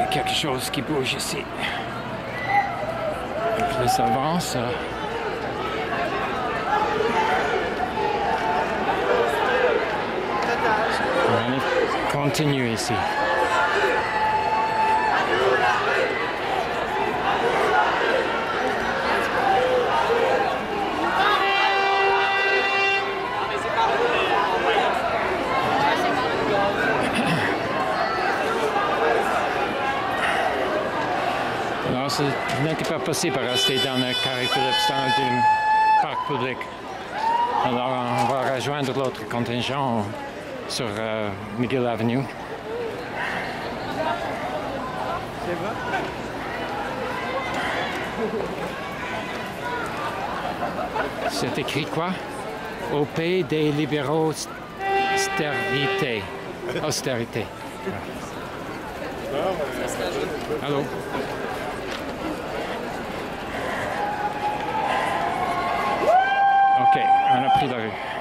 quelque chose qui bouge ici. Plus avance. On continue ici. Alors, ce n'était pas possible de rester dans le carré Phillips, dans le parc public. Alors, on va rejoindre l'autre contingent sur McGill Avenue. C'est écrit quoi? Au pays des libéraux, austérité. Austérité. Allô? Ok, on a pris la rue.